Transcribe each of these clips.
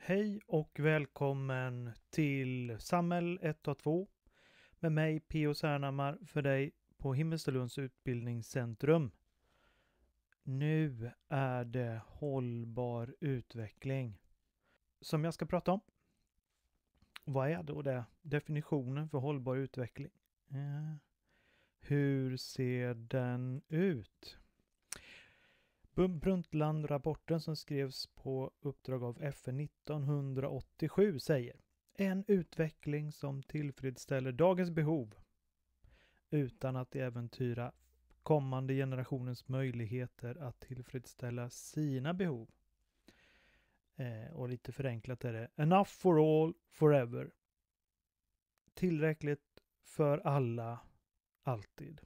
Hej och välkommen till Sammel 1 och 2 med mig P.O. Särnhammar för dig på Himmelstalunds utbildningscentrum. Nu är det hållbar utveckling som jag ska prata om. Vad är då det? Definitionen för hållbar utveckling. Hur ser den ut? Brundtland-rapporten som skrevs på uppdrag av FN 1987 säger: en utveckling som tillfredsställer dagens behov utan att äventyra kommande generationens möjligheter att tillfredsställa sina behov. Och lite förenklat är det: enough for all, forever. Tillräckligt för alla, alltid.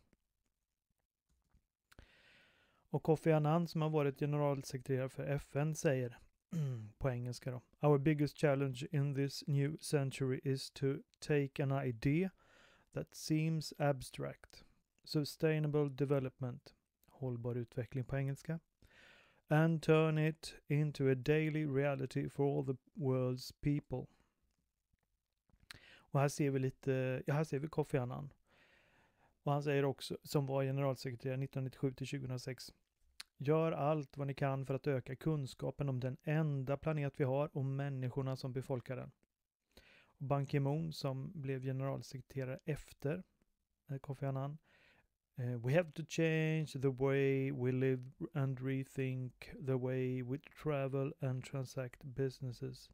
Och Kofi Annan som har varit generalsekreterare för FN säger på engelska då: our biggest challenge in this new century is to take an idea that seems abstract, sustainable development, hållbar utveckling på engelska, and turn it into a daily reality for all the world's people. Och här ser vi Kofi Annan. Och han säger också, som var generalsekreterare 1997 till 2006: gör allt vad ni kan för att öka kunskapen om den enda planet vi har och människorna som befolkar den. Och Ban Ki-moon som blev generalsekreterare efter Kofi Annan: we have to change the way we live and rethink the way we travel and transact businesses.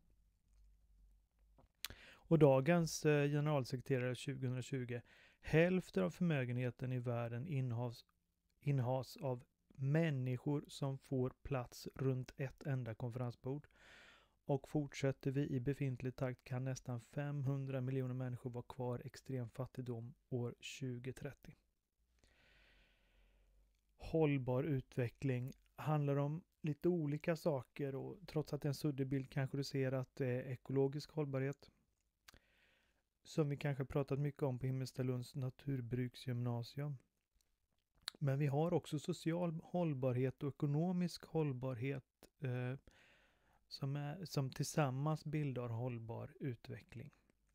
Och dagens generalsekreterare 2020: hälften av förmögenheten i världen innehas av människor som får plats runt ett enda konferensbord. Och fortsätter vi i befintlig takt kan nästan 500 miljoner människor vara kvar i extrem fattigdom år 2030. Hållbar utveckling handlar om lite olika saker, och trots att det är en suddig bild kanske du ser att det är ekologisk hållbarhet, som vi kanske pratat mycket om på Himmelstalunds naturbruksgymnasium. Men vi har också social hållbarhet och ekonomisk hållbarhet som tillsammans bildar hållbar utveckling.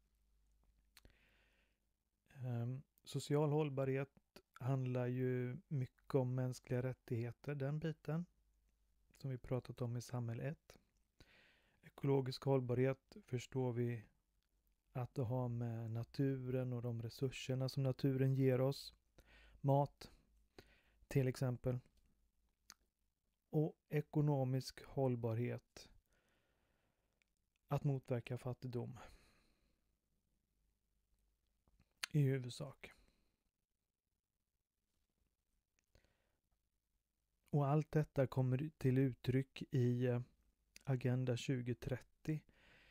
Social hållbarhet handlar ju mycket om mänskliga rättigheter, den biten som vi pratat om i Sammel 1. Ekologisk hållbarhet förstår vi att det har med naturen och de resurserna som naturen ger oss, mat till exempel. Och ekonomisk hållbarhet, att motverka fattigdom i huvudsak. Och allt detta kommer till uttryck i Agenda 2030.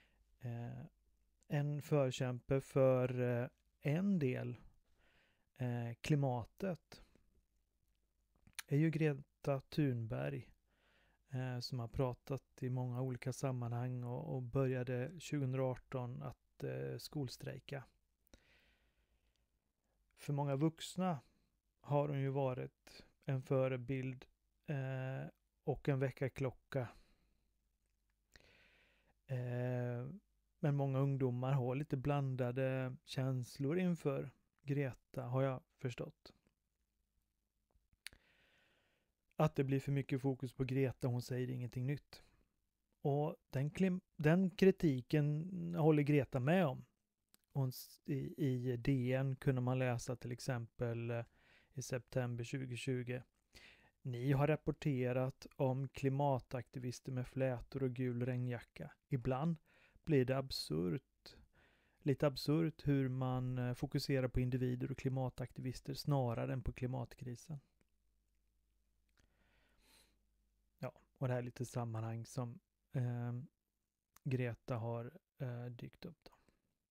En förkämpe för en del, klimatet, är ju Greta Thunberg, som har pratat i många olika sammanhang och började 2018 att skolstrejka. För många vuxna har hon ju varit en förebild och en väckarklocka. Men många ungdomar har lite blandade känslor inför Greta, har jag förstått. Att det blir för mycket fokus på Greta, hon säger ingenting nytt. Och den kritiken håller Greta med om. I DN kunde man läsa till exempel i september 2020: ni har rapporterat om klimataktivister med flätor och gul regnjacka. Ibland blir det lite absurt hur man fokuserar på individer och klimataktivister snarare än på klimatkrisen. Ja, och det här är lite sammanhang som Greta har dykt upp då.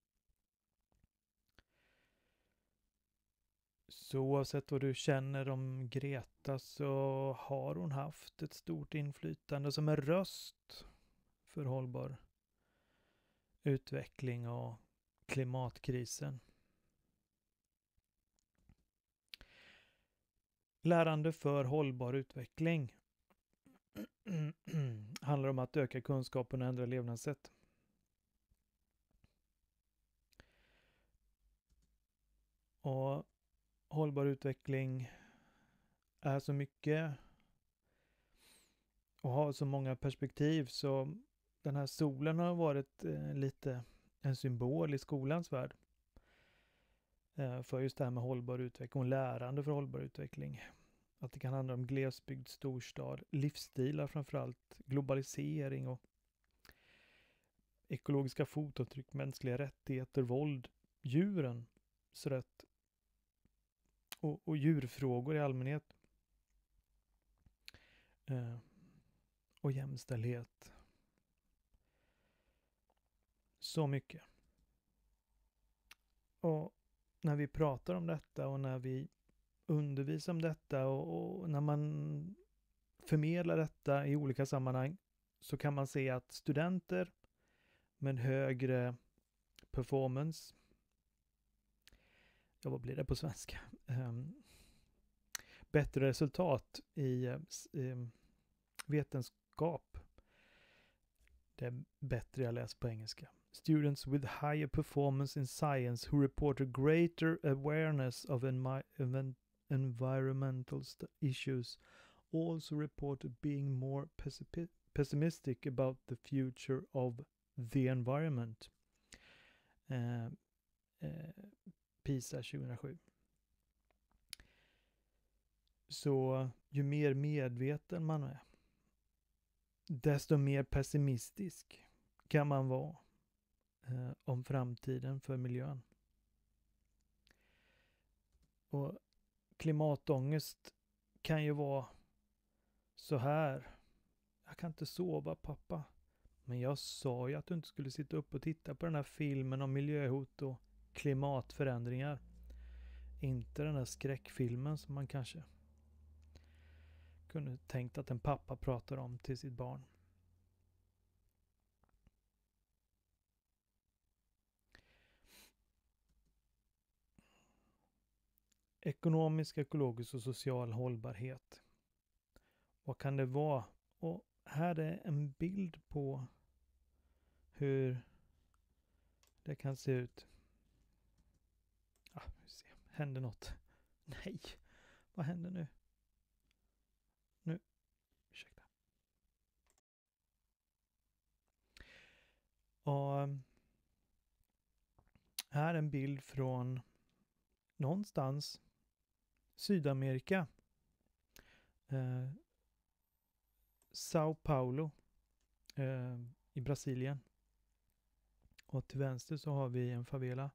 Så oavsett vad du känner om Greta så har hon haft ett stort inflytande som en röst för hållbar utveckling och klimatkrisen. Lärande för hållbar utveckling handlar om att öka kunskapen och ändra levnadssätt. Och hållbar utveckling är så mycket och har så många perspektiv, så den här solen har varit lite en symbol i skolans värld för just det här med hållbar utveckling och lärande för hållbar utveckling. Att det kan handla om glesbygd, storstad, livsstilar framförallt, globalisering och ekologiska fotavtryck, mänskliga rättigheter, våld, djurens rätt och djurfrågor i allmänhet. Och jämställdhet. Så mycket. Och när vi pratar om detta och när vi undervisar om detta och när man förmedlar detta i olika sammanhang, så kan man se att studenter med högre performance, ja, vad blir det på svenska? Bättre resultat i vetenskap. Det är bättre jag läser på engelska. Students with higher performance in science who report a greater awareness of environmental issues also reported being more pessimistic about the future of the environment. PISA 2007. Så ju mer medveten man är, desto mer pessimistisk kan man vara om framtiden för miljön. Och klimatångest kan ju vara så här: jag kan inte sova, pappa. Men jag sa ju att du inte skulle sitta upp och titta på den här filmen om miljöhot och klimatförändringar. Inte den här skräckfilmen som man kanske kunde tänkt att en pappa pratar om till sitt barn. Ekonomisk, ekologisk och social hållbarhet. Vad kan det vara? Och här är en bild på hur det kan se ut. Vi ser. Händer något? Nej, vad händer nu? Ursäkta. Och här är en bild från någonstans Sydamerika. Sao Paulo i Brasilien. Och till vänster så har vi en favela,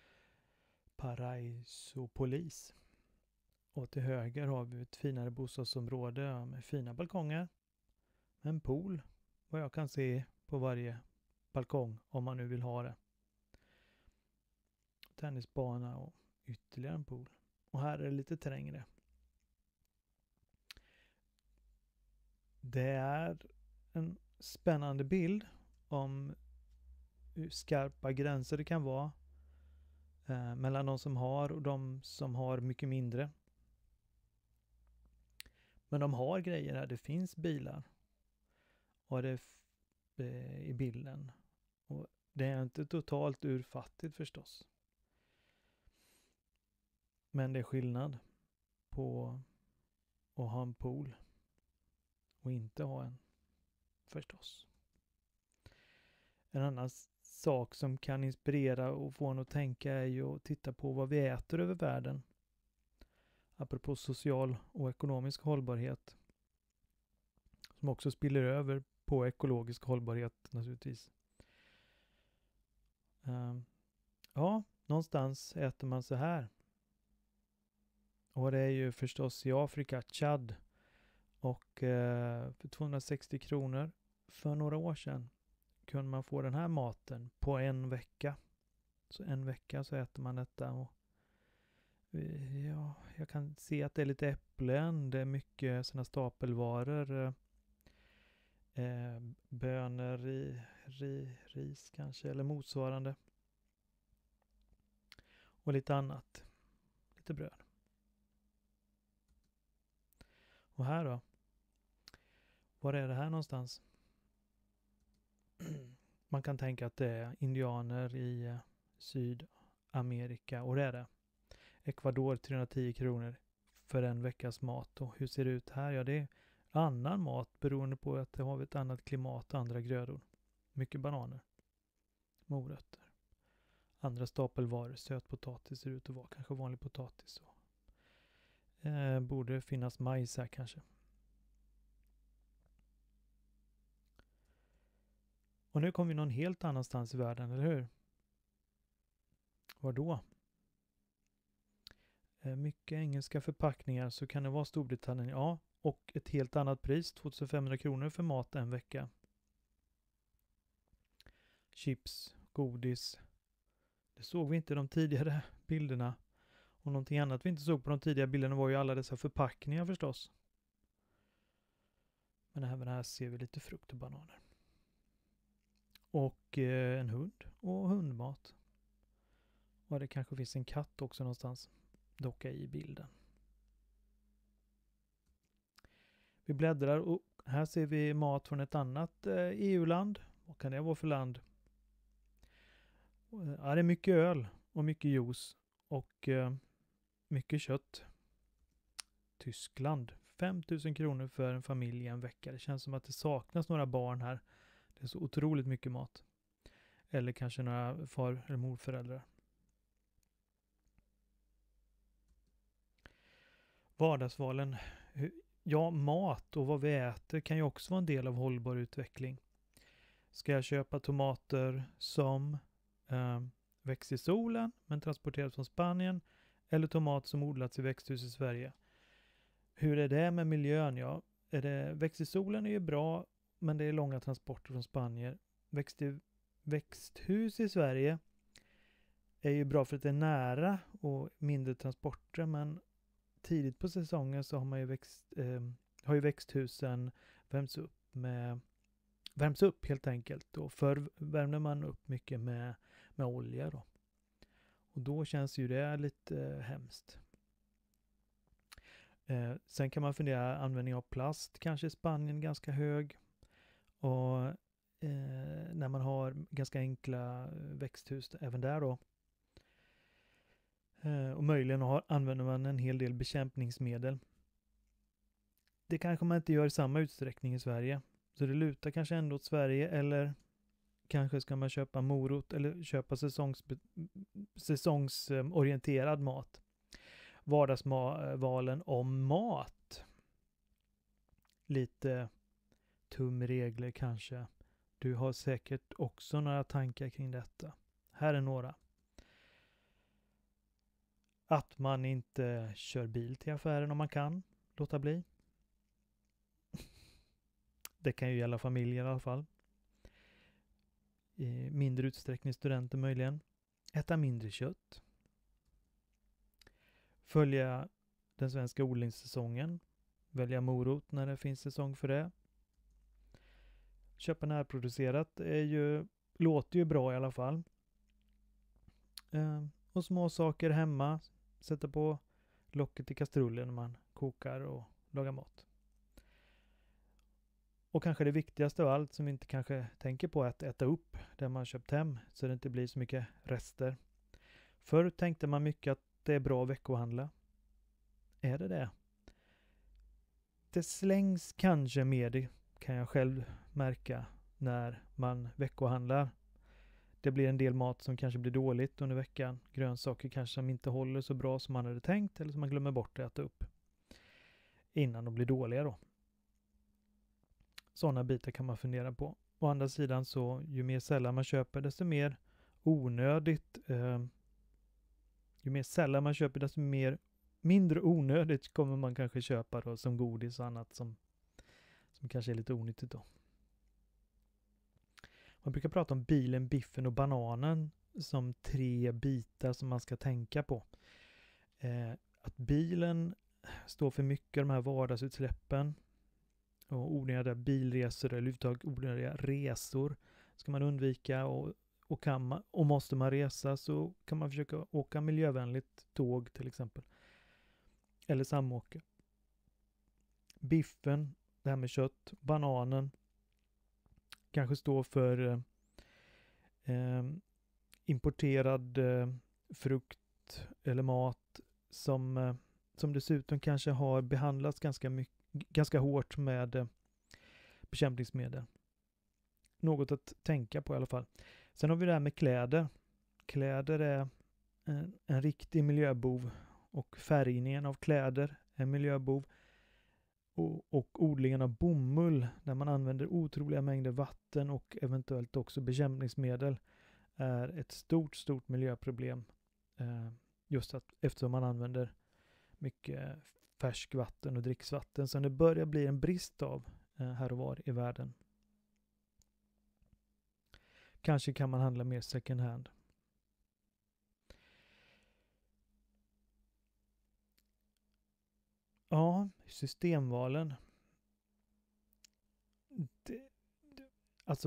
Paraisópolis. Och till höger har vi ett finare bostadsområde med fina balkonger. En pool, vad jag kan se på varje balkong, om man nu vill ha det. Tennisbana och ytterligare en pool. Och här är det lite trängre. Det är en spännande bild om hur skarpa gränser det kan vara mellan de som har och de som har mycket mindre. Men de har grejer här. Det finns bilar. Och det i bilden. Och det är inte totalt urfattigt förstås. Men det är skillnad på att ha en pool och inte ha en, förstås. En annan sak som kan inspirera och få en att tänka är ju att titta på vad vi äter över världen. Apropå social och ekonomisk hållbarhet. Som också spiller över på ekologisk hållbarhet naturligtvis. Ja, någonstans äter man så här. Och det är ju förstås i Afrika, Chad. Och för 260 kronor för några år sedan kunde man få den här maten på en vecka. Så en vecka så äter man detta. Och ja, jag kan se att det är lite äpplen. Det är mycket sådana stapelvaror. Bönor, ris kanske eller motsvarande. Och lite annat. Lite bröd. Och här då? Var är det här någonstans? Man kan tänka att det är indianer i Sydamerika. Och det är det. Ecuador 310 kronor för en veckas mat. Och hur ser det ut här? Ja, det är annan mat beroende på att det har ett annat klimat och andra grödor. Mycket bananer, morötter, andra stapelvaror, sötpotatis ser ut att vara, kanske vanlig potatis. Borde finnas majs här kanske. Och nu kommer vi någon helt annanstans i världen, eller hur? Var då? Mycket engelska förpackningar, så kan det vara Storbritannien, ja. Och ett helt annat pris, 2500 kronor för mat en vecka. Chips, godis. Det såg vi inte i de tidigare bilderna. Och någonting annat vi inte såg på de tidigare bilderna var ju alla dessa förpackningar förstås. Men även här ser vi lite frukt och bananer. Och en hund och hundmat. Och det kanske finns en katt också någonstans. Docka i bilden. Vi bläddrar och här ser vi mat från ett annat EU-land. Vad kan det vara för land? Ja, det är mycket öl och mycket juice och mycket kött. Tyskland. 5 000 kronor för en familj i en vecka. Det känns som att det saknas några barn här. Det är så otroligt mycket mat. Eller kanske några far- eller morföräldrar. Vardagsvalen. Ja, mat och vad vi äter kan ju också vara en del av hållbar utveckling. Ska jag köpa tomater som växer i solen men transporteras från Spanien, eller tomat som odlats i växthus i Sverige? Hur är det med miljön? Ja, växt i solen är ju bra, men det är långa transporter från Spanien. Växthus i Sverige är ju bra för att det är nära och mindre transporter, men tidigt på säsongen så har ju växthusen värms upp helt enkelt. Och förr värmde man upp mycket med olja då. Och då känns ju det lite hemskt. Sen kan man fundera, användning av plast kanske i Spanien ganska hög. Och när man har ganska enkla växthus även där då. Och möjligen använder man en hel del bekämpningsmedel. Det kanske man inte gör i samma utsträckning i Sverige. Så det lutar kanske ändå åt Sverige, eller kanske ska man köpa morot eller köpa säsongsorienterad mat. Vardagsvalen om mat. Lite tumregler kanske. Du har säkert också några tankar kring detta. Här är några. Att man inte kör bil till affären om man kan låta bli. Det kan ju gälla familjer i alla fall. I mindre utsträckning studenter möjligen. Äta mindre kött. Följa den svenska odlingssäsongen. Välja morot när det finns säsong för det. Köpa närproducerat låter ju bra i alla fall. Och små saker hemma. Sätta på locket i kastrullen när man kokar och lagar mat. Och kanske det viktigaste av allt som vi inte kanske tänker på är att äta upp det man köpt hem så det inte blir så mycket rester. Förr tänkte man mycket att det är bra att veckohandla. Är det det? Det slängs kanske mer, det kan jag själv märka när man veckohandlar. Det blir en del mat som kanske blir dåligt under veckan. Grönsaker kanske som inte håller så bra som man hade tänkt eller som man glömmer bort att äta upp innan de blir dåliga då. Sådana bitar kan man fundera på. Å andra sidan så ju mer sällan man köper desto mer onödigt desto mindre onödigt kommer man kanske köpa då, som godis och annat som kanske är lite onyttigt då. Man brukar prata om bilen, biffen och bananen som 3 bitar som man ska tänka på. Att bilen står för mycket av de här vardagsutsläppen och onödiga bilresor eller överhuvudtaget onödiga resor ska man undvika, och måste man resa så kan man försöka åka miljövänligt tåg till exempel. Eller samåka. Biffen, det här med kött, bananen kanske står för importerad frukt eller mat som dessutom kanske har behandlats ganska hårt med bekämpningsmedel. Något att tänka på i alla fall. Sen har vi det här med kläder. Kläder är en riktig miljöbov, och färgningen av kläder är en miljöbov. Och odlingen av bomull, där man använder otroliga mängder vatten och eventuellt också bekämpningsmedel, är ett stort miljöproblem. Just eftersom man använder mycket färskvatten och dricksvatten som det börjar bli en brist av här och var i världen. Kanske kan man handla mer second hand. Ja, systemvalen. Alltså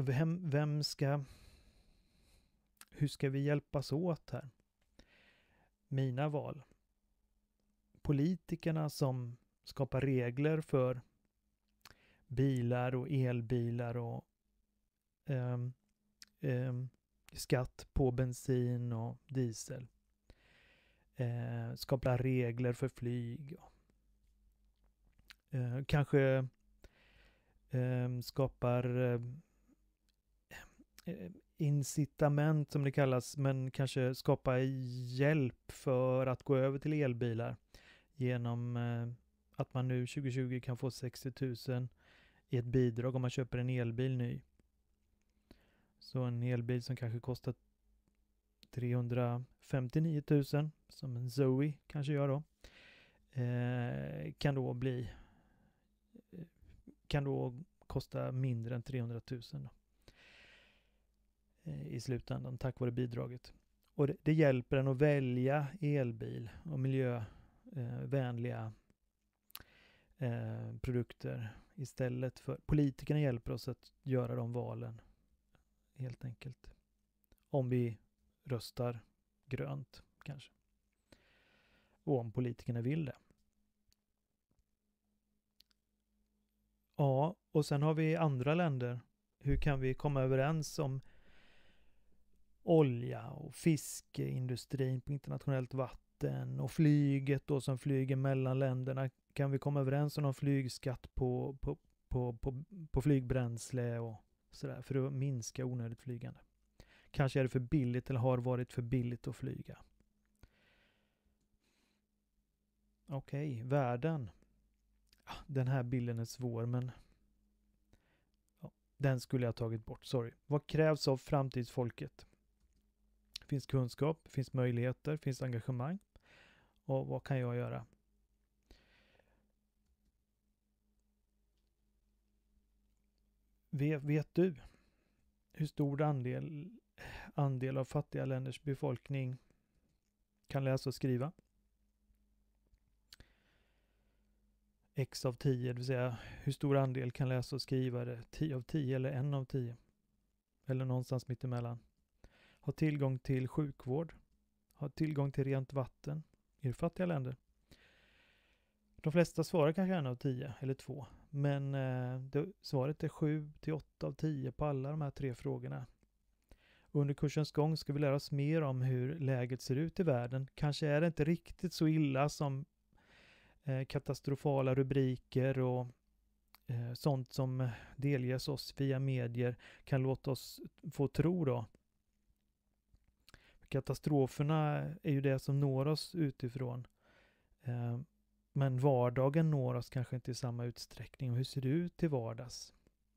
hur ska vi hjälpas åt här? Mina val. Politikerna som skapar regler för bilar och elbilar och skatt på bensin och diesel. Skapar regler för flyg. Kanske skapar incitament som det kallas, men kanske skapa hjälp för att gå över till elbilar genom att man nu 2020 kan få 60 000 i ett bidrag om man köper en elbil ny. Så en elbil som kanske kostar 359 000 som en Zoe kanske gör då, kan då kosta mindre än 300 000 då, i slutändan tack vare bidraget. Och det hjälper en att välja elbil och miljövänliga produkter istället för... Politikerna hjälper oss att göra de valen helt enkelt. Om vi röstar grönt kanske. Och om politikerna vill det. Ja, och sen har vi andra länder. Hur kan vi komma överens om olja och fiskeindustrin på internationellt vatten och flyget då som flyger mellan länderna? Kan vi komma överens om någon flygskatt på flygbränsle och sådär för att minska onödigt flygande? Kanske är det för billigt eller har varit för billigt att flyga. Okej, världen. Den här bilden är svår, men den skulle jag tagit bort, sorry. Vad krävs av framtidsfolket? Finns kunskap, finns möjligheter, finns engagemang. Och vad kan jag göra? Vet du hur stor andel av fattiga länders befolkning kan läsa och skriva? X av 10, det vill säga hur stor andel kan läsa och skriva det? 10 av 10 eller 1 av 10? Eller någonstans mitt emellan. Ha tillgång till sjukvård. Ha tillgång till rent vatten i fattiga länder. De flesta svarar kanske 1 av 10 eller 2. Men svaret är 7 till 8 av 10 på alla de här 3 frågorna. Under kursens gång ska vi lära oss mer om hur läget ser ut i världen. Kanske är det inte riktigt så illa som katastrofala rubriker och sånt som delges oss via medier kan låta oss få tro då. Katastroferna är ju det som når oss utifrån. Men vardagen når oss kanske inte i samma utsträckning. Och hur ser det ut till vardags?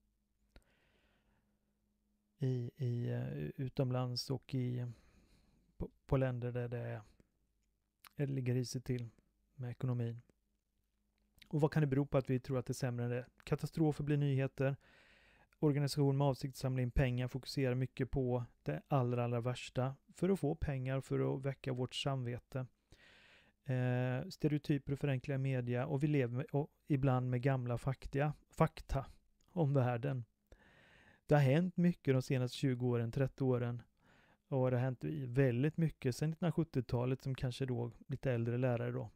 Utomlands och på länder där det ligger i sig till med ekonomin. Och vad kan det bero på att vi tror att det är sämre än det? Katastrofer blir nyheter. Organisation med avsikt att samla in pengar fokuserar mycket på det allra värsta för att få pengar, för att väcka vårt samvete. Stereotyper och förenkliga media, och vi lever ibland med gamla fakta om världen. Det har hänt mycket de senaste 20 åren, 30 åren, och det har hänt väldigt mycket sedan 1970-talet som kanske då lite äldre lärare då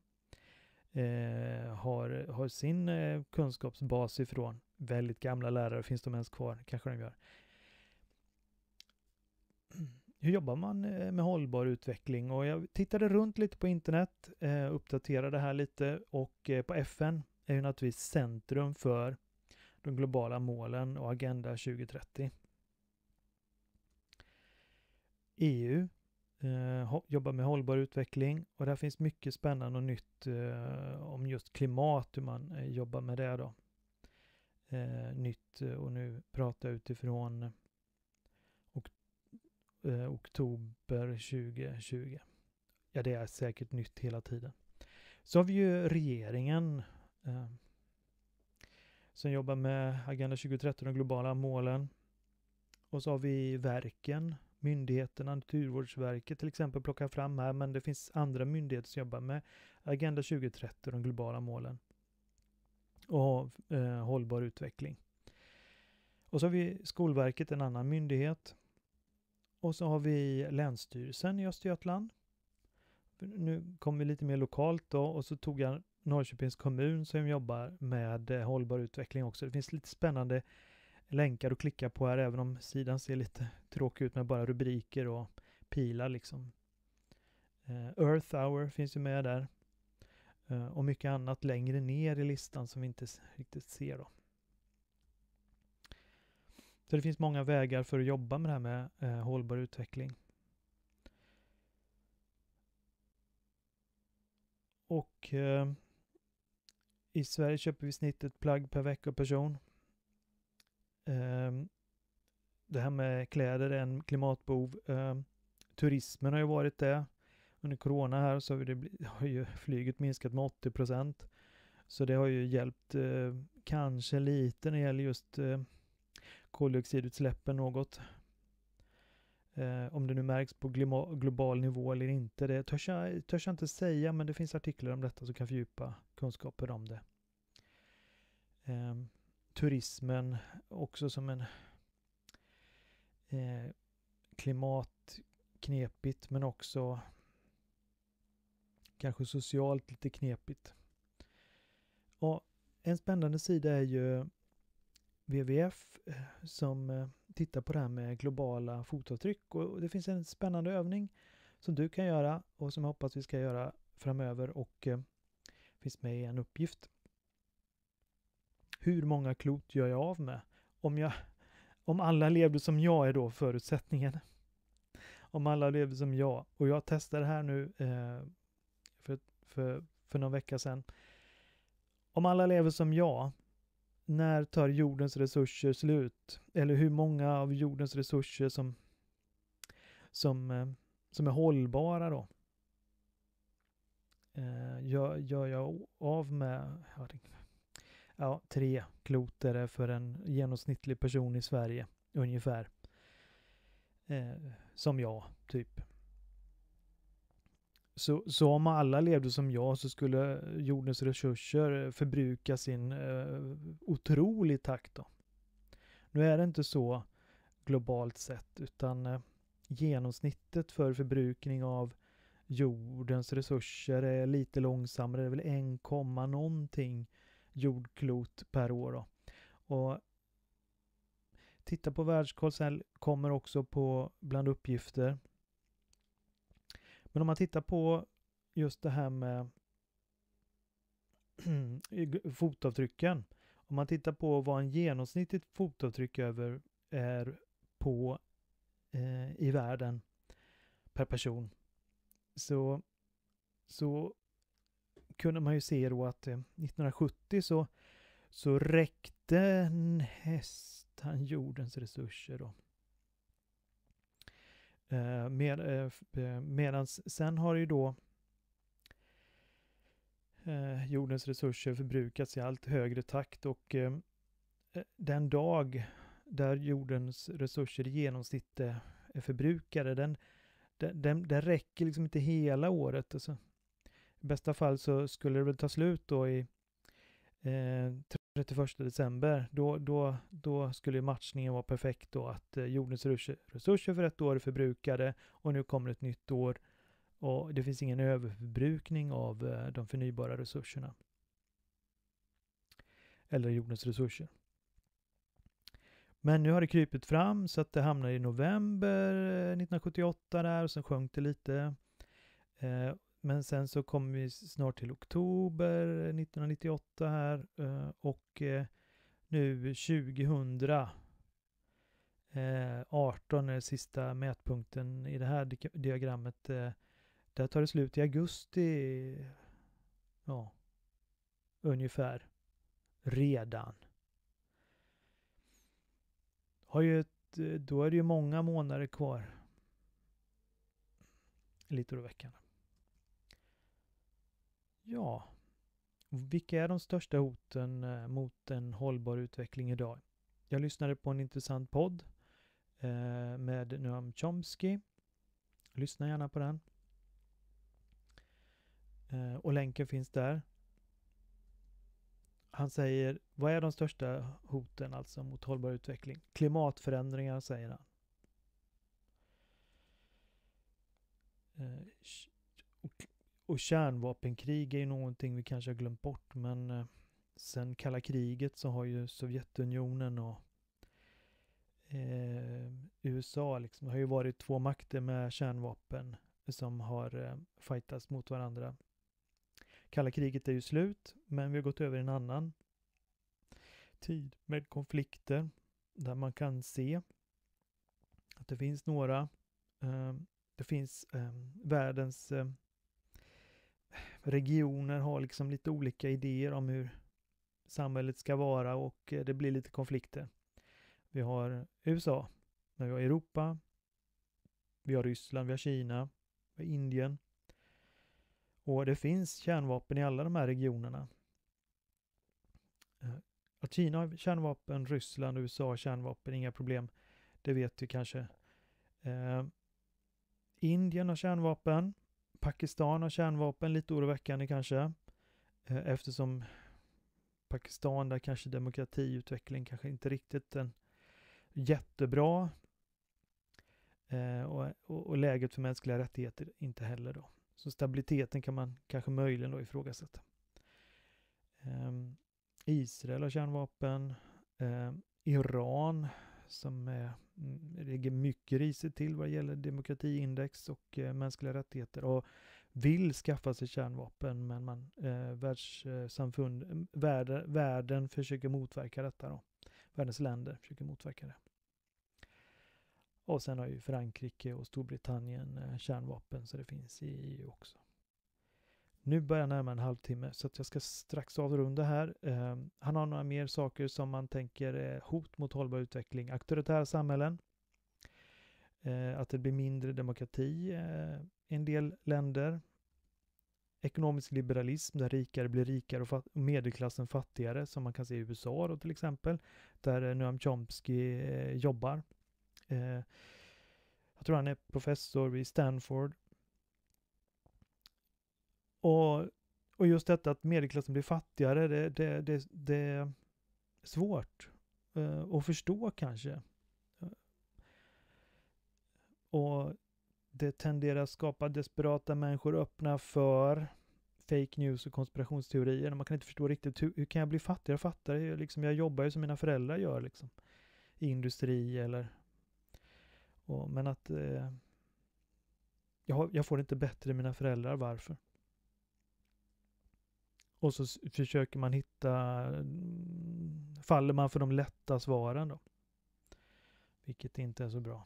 har sin kunskapsbas ifrån. Väldigt gamla lärare, finns de ens kvar? Kanske de gör. hur jobbar man med hållbar utveckling? Och jag tittade runt lite på internet, uppdaterade här lite, och på FN är ju naturligtvis centrum för de globala målen och Agenda 2030. EU jobbar med hållbar utveckling, och där finns mycket spännande och nytt om just klimat, hur man jobbar med det då. Nytt, och nu pratar jag utifrån oktober 2020. Ja, det är säkert nytt hela tiden. Så har vi ju regeringen som jobbar med Agenda 2030 och de globala målen. Och så har vi verken, myndigheterna, Naturvårdsverket till exempel plockar fram här, men det finns andra myndigheter som jobbar med Agenda 2030 och de globala målen och hållbar utveckling. Och så har vi Skolverket, en annan myndighet. Och så har vi Länsstyrelsen i Östergötland. Nu kommer vi lite mer lokalt då, och så tog jag Norrköpings kommun som jobbar med hållbar utveckling också. Det finns lite spännande länkar att klicka på här, även om sidan ser lite tråkig ut med bara rubriker och pilar liksom. Earth Hour finns ju med där. Och mycket annat längre ner i listan som vi inte riktigt ser då. Så det finns många vägar för att jobba med det här med hållbar utveckling. Och i Sverige köper vi snittet plagg per vecka och person. Det här med kläder är en klimatbov. Turismen har ju varit det. Under corona här så har ju flyget minskat med 80%. Så det har ju hjälpt kanske lite när det gäller just koldioxidutsläppen något. Om det nu märks på global nivå eller inte, det törs jag inte säga, men det finns artiklar om detta som kan fördjupa kunskaper om det. Turismen också som en klimatknepigt, men också kanske socialt lite knepigt. Och en spännande sida är ju WWF som tittar på det här med globala fotavtryck, och det finns en spännande övning som du kan göra och som jag hoppas vi ska göra framöver, och finns med i en uppgift. Hur många klot gör jag av med? Om alla levde som jag är då förutsättningen. Om alla levde som jag. Och jag testade här nu för några veckor sedan. Om alla lever som jag, när tar jordens resurser slut? Eller hur många av jordens resurser som är hållbara då? Gör jag av med 3 kloter för en genomsnittlig person i Sverige ungefär. Som jag, typ. Så om alla levde som jag så skulle jordens resurser förbruka sin otrolig takt då. Nu är det inte så globalt sett, utan genomsnittet för förbrukning av jordens resurser är lite långsammare. Det är väl 1, någonting jordklot per år då. Och titta på världskoll kommer också på bland uppgifter. Men om man tittar på just det här med fotavtrycken. Om man tittar på vad en genomsnittligt fotavtryck är på i världen per person. Så kunde man ju se då att 1970 så räckte nästan jordens resurser då. Medan sen har ju då jordens resurser förbrukats i allt högre takt, och den dag där jordens resurser i genomsnitt är förbrukade, den räcker liksom inte hela året. Alltså, i bästa fall så skulle det väl ta slut då i 31 december. Då skulle matchningen vara perfekt då, att jordens resurser för ett år är förbrukade och nu kommer ett nytt år och det finns ingen överförbrukning av de förnybara resurserna eller jordens resurser. Men nu har det krypit fram så att det hamnar i november 1978 där och sen sjönk det lite. Men sen så kommer vi snart till oktober 1998 här och nu 2018 är sista mätpunkten i det här diagrammet. Där tar det slut i augusti, ja, ungefär, redan. Då är det ju många månader kvar. Lite oroväckande. Ja, vilka är de största hoten mot en hållbar utveckling idag? Jag lyssnade på en intressant podd med Noam Chomsky. Lyssna gärna på den. Och länken finns där. Han säger, vad är de största hoten alltså mot hållbar utveckling? Klimatförändringar, säger han. Och kärnvapenkrig är ju någonting vi kanske har glömt bort, men sen kalla kriget så har ju Sovjetunionen och USA liksom, har ju varit två makter med kärnvapen som har fightats mot varandra. Kalla kriget är ju slut, men vi har gått över en annan tid med konflikter där man kan se att det finns några, det finns världens regioner har liksom lite olika idéer om hur samhället ska vara och det blir lite konflikter. Vi har USA, vi har Europa, vi har Ryssland, vi har Kina, vi har Indien. Och det finns kärnvapen i alla de här regionerna. Att Kina har kärnvapen, Ryssland och USA har kärnvapen, inga problem. Det vet du kanske. Indien har kärnvapen. Pakistan har kärnvapen, lite oroväckande kanske. Eftersom Pakistan, där kanske demokratiutveckling kanske inte riktigt en jättebra. Och läget för mänskliga rättigheter inte heller då. Så stabiliteten kan man kanske möjligen då ifrågasätta. Israel har kärnvapen. Iran som ligger mycket risigt till vad gäller demokratiindex och mänskliga rättigheter och vill skaffa sig kärnvapen, men världen försöker motverka detta då. Världens länder försöker motverka det. Och sen har ju Frankrike och Storbritannien kärnvapen, så det finns i EU också. Nu börjar jag närma en halvtimme så att jag ska strax avrunda här. Han har några mer saker som man tänker är hot mot hållbar utveckling. Auktoritära samhällen. Att det blir mindre demokrati i en del länder. Ekonomisk liberalism där rikare blir rikare och medelklassen fattigare, som man kan se i USA då till exempel. Där Noam Chomsky jobbar. Jag tror han är professor vid Stanford. Och just detta att medelklassen blir fattigare, det är svårt att förstå kanske. Och det tenderar att skapa desperata människor öppna för fake news och konspirationsteorier. Man kan inte förstå riktigt hur kan jag bli fattigare och fattigare? Liksom, jag jobbar ju som mina föräldrar gör liksom, i industri eller... men att jag får det inte bättre än mina föräldrar. Varför? Och så försöker man faller man för de lätta svaren då. Vilket inte är så bra.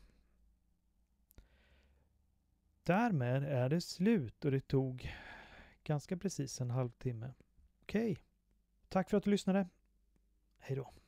Därmed är det slut och det tog ganska precis en halvtimme. Okej. Tack för att du lyssnade. Hej då.